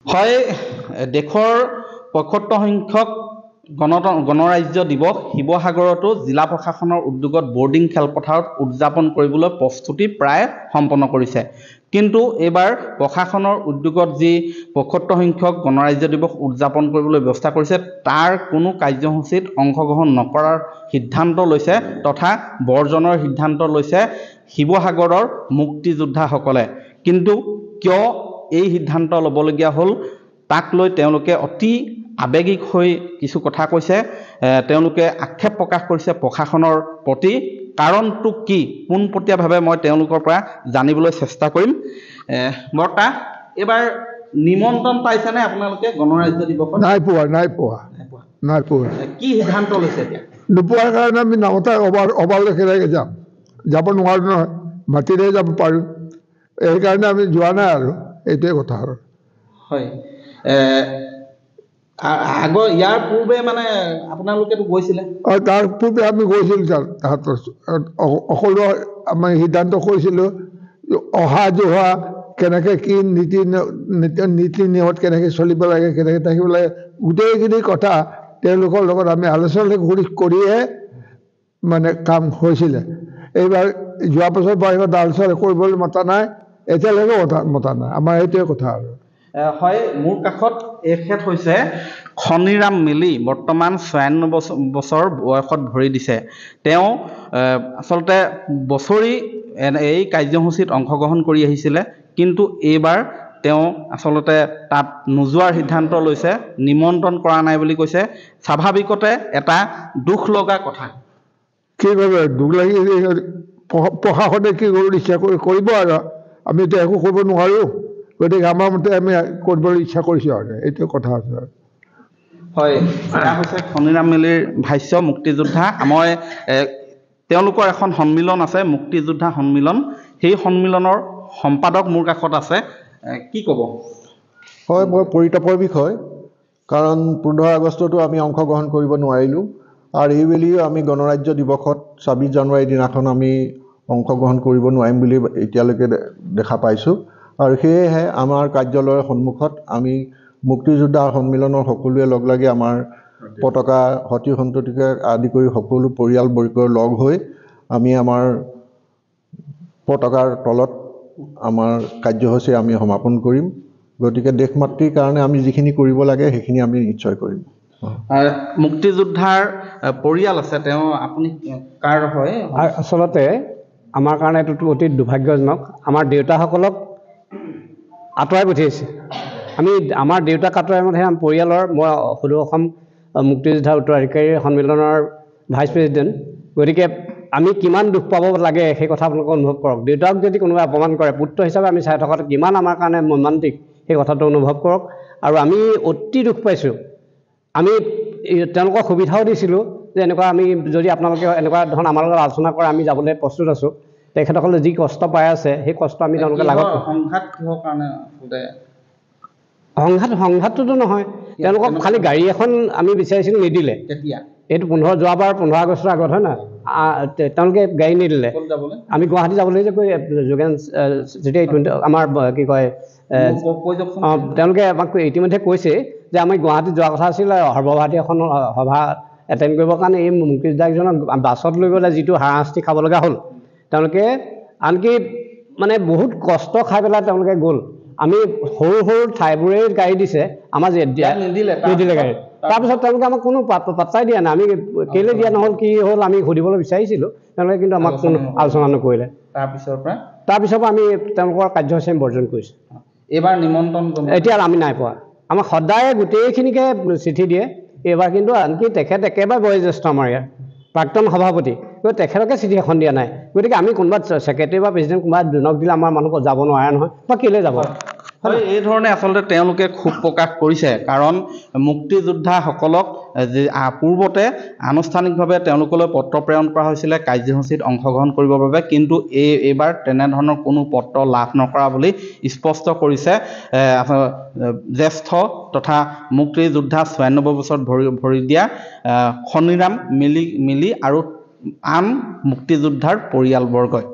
হয়, দেশৰ ৭৫ সংখ্যক গণৰাজ্য দিৱস শিৱসাগৰতো জিলা প্ৰশাসনৰ উদ্যোগত বৰ্ডিং খেলপথাৰত উদযাপন কৰিবলৈ প্ৰস্তুতি প্ৰায় সম্পন্ন কৰিছে। কিন্তু এইবাৰ প্ৰশাসনৰ উদ্যোগত যি ৭৫ সংখ্যক গণৰাজ্য দিৱস উদযাপন কৰিবলৈ ব্যৱস্থা কৰিছে তাৰ কোনো কাৰ্যসূচীত অংশগ্ৰহণ নকৰাৰ সিদ্ধান্ত লৈছে তথা বৰ্জনৰ সিদ্ধান্ত লৈছে শিৱসাগৰৰ মুক্তিযোদ্ধাসকলে। কিন্তু কিয় এই সিদ্ধান্ত ল'বলগীয়া হ'ল তাক লৈ তেওঁলোকে অতি আৱেগিক হৈ কিছু কথা কৈছে। তেওঁলোকে আক্ষেপ প্ৰকাশ কৰিছে প্ৰশাসনৰ প্ৰতি। কাৰণটো কি পোনপটীয়াভাৱে মই তেওঁলোকৰ পৰা জানিবলৈ চেষ্টা কৰিম। বৰ্তা, এইবাৰ নিমন্ত্ৰণ পাইছেনে আপোনালোকে গণৰাজ্য দিৱসত? নাই পোৱা। কি সিদ্ধান্ত লৈছে এতিয়া? নোপোৱাৰ কাৰণে আমি নামতে অবালে কেনেকৈ যাব নোৱাৰোঁ নহয়, মাতিলে যাব পাৰোঁ। সেইকাৰণে আমি যোৱা নাই আৰু এইটোৱে কথা আৰু। হয়, ইয়াৰ পূৰ্বে মানে আপোনালোকেতো গৈছিলে? তাৰ পূৰ্বে আমি গৈছিলোঁ তাহাঁতৰ সকলো আমি সিদ্ধান্ত কৰিছিলোঁ অহা যোৱা কেনেকৈ কি নীতি নিয়মত কেনেকৈ চলিব লাগে, কেনেকৈ থাকিব লাগে, গোটেইখিনি কথা তেওঁলোকৰ লগত আমি আলোচনা কৰিহে মানে কাম হৈছিলে। এইবাৰ যোৱা বছৰ বাহিৰত আলোচনা কৰিবলৈ মতা নাই, এতিয়ালৈকে মতা নাই। আমাৰ সেইটোৱে কথা আৰু। হয়, মোৰ কাষত এখেত হৈছে খনিৰাম মিলি, বৰ্তমান ৯৬ বছৰ বয়সত ভৰি দিছে। তেওঁ আচলতে বছৰি এই কাৰ্যসূচীত অংশগ্ৰহণ কৰি আহিছিলে, কিন্তু এইবাৰ তেওঁ আচলতে তাত নোযোৱাৰ সিদ্ধান্ত লৈছে, নিমন্ত্ৰণ কৰা নাই বুলি কৈছে। স্বাভাৱিকতে এটা দুখ লগা কথা। কি কৰিব, দুখ লাগি প্ৰশাসনে কি কৰিব ইচ্ছা কৰিব আৰু আমিতো একো কৰিব নোৱাৰোঁ। গতিকে আমাৰ মতে আমি কৰিবলৈ ইচ্ছা কৰিছোঁ আৰু এইটো কথা আছে আৰু। হয়, এয়া হৈছে খনিৰাম মিলিৰ ভাষ্য, মুক্তিযোদ্ধা। মই তেওঁলোকৰ এখন সন্মিলন আছে, মুক্তিযোদ্ধা সন্মিলন। সেই সন্মিলনৰ সম্পাদক মোৰ কাষত আছে। কি ক'ব? হয়, মই পৰিতাপৰ বিষয়, কাৰণ ১৫ আগষ্টতো আমি অংশগ্ৰহণ কৰিব নোৱাৰিলোঁ আৰু এইবেলিও আমি গণৰাজ্য দিৱসত ২৬ জানুৱাৰীৰ দিনাখন আমি অংশগ্ৰহণ কৰিব নোৱাৰিম বুলি এতিয়ালৈকে দেখা পাইছোঁ। আৰু সেয়েহে আমাৰ কাৰ্যালয়ৰ সন্মুখত আমি মুক্তিযোদ্ধা সন্মিলনৰ সকলোৱে লগ লাগি আমাৰ পতাকা সতি সন্ততিকে আদি কৰি সকলো পৰিয়ালবৰ্গ লগ হৈ আমি আমাৰ পতাকাৰ তলত আমাৰ কাৰ্যসূচী আমি সমাপন কৰিম। গতিকে দেশ মাতৃৰ কাৰণে আমি যিখিনি কৰিব লাগে সেইখিনি আমি নিশ্চয় কৰিম। মুক্তিযোদ্ধাৰ পৰিয়াল আছে, তেওঁ আপুনি কাৰ হয়? আচলতে আমাৰ কাৰণে এইটো অতি দুৰ্ভাগ্যজনক। আমাৰ দেউতাসকলক আঁতৰাই পঠিয়াইছে। আমাৰ দেউতাক আঁতৰাই পঠিয়াই পৰিয়ালৰ মই সদৌ অসম মুক্তিযোদ্ধা উত্তৰাধিকাৰী সন্মিলনৰ ভাইচ প্ৰেছিডেণ্ট। গতিকে আমি কিমান দুখ পাব লাগে সেই কথা আপোনালোকে অনুভৱ কৰক। দেউতাক যদি কোনোবাই অপমান কৰে, পুত্ৰ হিচাপে আমি চাই থকাটো কিমান আমাৰ কাৰণে মৰ্মান্তিক সেই কথাটো অনুভৱ কৰক। আৰু আমি অতি দুখ পাইছোঁ। আমি তেওঁলোকক সুবিধাও দিছিলোঁ যে এনেকুৱা আমি যদি আপোনালোকে এনেকুৱা ধৰণৰ আমাৰ লগত আলোচনা কৰে আমি যাবলৈ প্ৰস্তুত আছোঁ। তেখেতসকলে যি কষ্ট পাই আছে সেই কষ্ট আমি তেওঁলোকে লাগত। সংঘাতটোতো নহয়, তেওঁলোকক খালি গাড়ী এখন আমি বিচাৰিছিলোঁ, নিদিলে। এইটো যোৱাবাৰ ১৫ আগষ্টৰ আগত হয় নহয়, তেওঁলোকে গাড়ী নিদিলে। আমি গুৱাহাটী যাবলৈ যে কৈ যোগেন যেতিয়া আমাৰ কি কয় তেওঁলোকে আমাক ইতিমধ্যে কৈছে যে আমি গুৱাহাটীত যোৱা কথা আছিল সৰ্বভাৰতীয় এখন সভা এটেণ্ড কৰিবৰ কাৰণে। এই মুক্তিযোদ্ধাকেইজনক বাছত লৈ গ'লে যিটো হাৰাশাস্তি খাব লগা হ'ল, তেওঁলোকে আনকি মানে বহুত কষ্ট খাই পেলাই তেওঁলোকে গ'ল। আমি সৰু সৰু ঠাইবোৰে গাড়ী দিছে, আমাৰ নিদিলে গাড়ী। তাৰপিছত তেওঁলোকে আমাক কোনো পাত্তাই দিয়া নাই। আমি কেলৈ দিয়া নহ'ল, কি হ'ল আমি সুধিবলৈ বিচাৰিছিলোঁ, তেওঁলোকে কিন্তু আমাক কোনো আলোচনা নকৰিলে। তাৰপিছৰ পৰা আমি তেওঁলোকৰ কাৰ্যসূচী বৰ্জন কৰিছোঁ। এইবাৰ নিমন্ত্ৰণ এতিয়া আমি নাই পোৱা। আমাক সদায় গোটেইখিনিকে চিঠি দিয়ে। এইবাৰ কিন্তু আনকি তেখেত একেবাৰে বয়োজ্যেষ্ঠ আমাৰ ইয়াৰ প্ৰাক্তন সভাপতি, গতিকে তেখেতকে চিঠি এখন দিয়া নাই। গতিকে আমি কোনোবা ছেক্ৰেটাৰী বা প্ৰেছিডেণ্ট কোনোবা দুজনক দিলে আমাৰ মানুহ যাব নোৱাৰে নহয়, বা কেলৈ যাব? এই ধৰণে আচলতে তেওঁলোকে ক্ষোভ প্ৰকাশ কৰিছে। কাৰণ মুক্তিযোদ্ধাসকলক পূৰ্বতে আনুষ্ঠানিকভাৱে তেওঁলোকলৈ পত্ৰ প্ৰেৰণ কৰা হৈছিলে কাৰ্যসূচীত অংশগ্ৰহণ কৰিবৰ বাবে, কিন্তু এইবাৰ তেনেধৰণৰ কোনো পত্ৰ লাভ নকৰা বুলি স্পষ্ট কৰিছে জ্যেষ্ঠ তথা মুক্তিযোদ্ধা ৯৬ বছৰত ভৰি দিয়া খনিৰাম মিলি আৰু আন মুক্তিযোদ্ধাৰ পৰিয়ালবৰ্গই।